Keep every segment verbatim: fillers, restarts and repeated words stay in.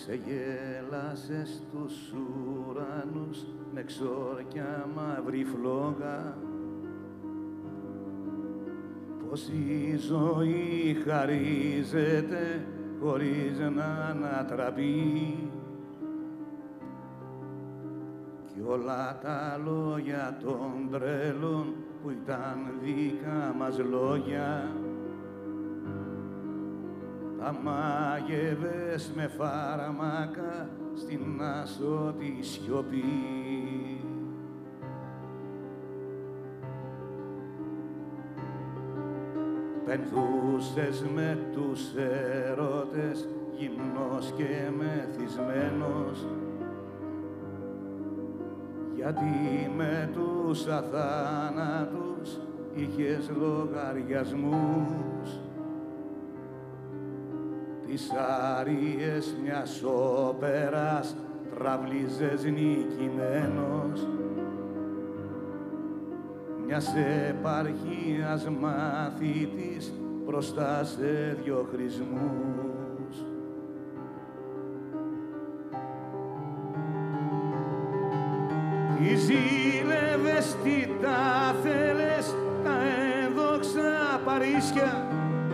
Ξεγέλασε στους ουρανούς με ξόρκια μαύρη φλόγα. Πως η ζωή χαρίζεται χωρίς να ανατραπεί κι όλα τα λόγια των τρέλων που ήταν δικά μας λόγια τα μάγευες με φάρμακα στην άσωτη σιωπή. Πενθούσες με τους ερώτες γυμνός και μεθυσμένος γιατί με τους αθάνατους είχες λογαριασμούς τις άριες μιας όπερας τραυλίζες νικημένος μιας επαρχίας μαθητής μπροστά σε δυο χρησμούς. Τι ζήλευες, τι τα θέλες, τα ένδοξα Παρίσια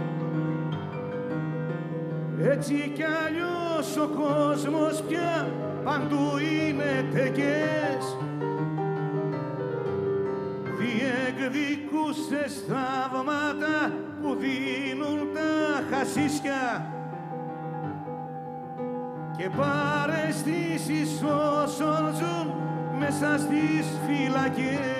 έτσι κι αλλιώς ο κόσμος πια παντού είναι τεκές. Διεκδικούσες θαύματα που δίνουν τα χασίσια και παραισθήσεις όσων ζουν μέσα στις φυλακές.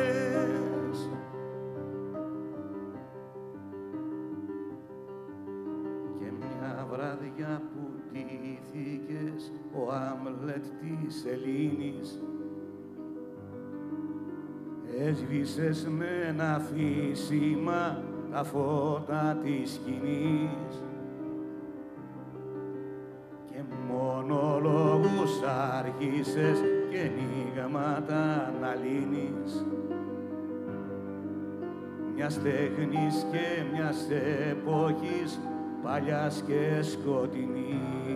Βράδια που ντύθηκες ο Άμλετ της Ελλήνης έσβησες με ένα φύσιμα τα φώτα της σκηνής και μονολόγους άρχισες και ενίγματα να λύνεις μιας τέχνης και μιας εποχής παλιάς και σκοτεινής.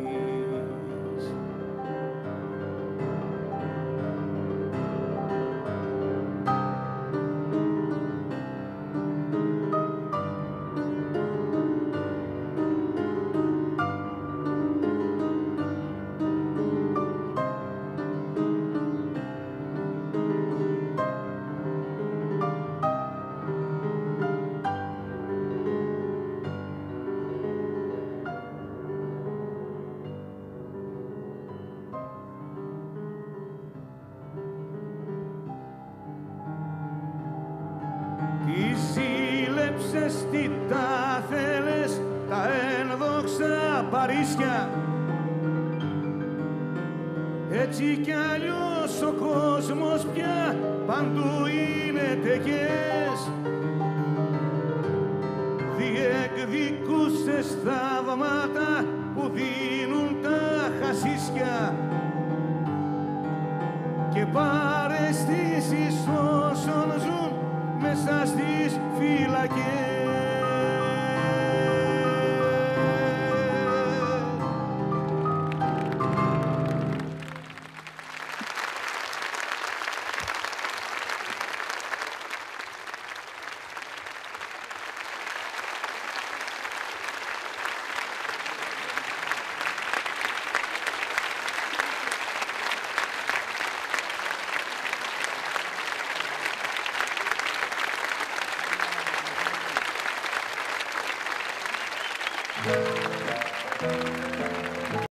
Τι ζήλεψες, τι τα θέλες, τα ένδοξα Παρίσια έτσι κι αλλιώς ο κόσμος πια παντού είναι τεκές. Διεκδικούσες θαύματα που δίνουν τα χασίσια και παραισθήσεις όσων ζουν μέσα στις φυλακές. Yeah.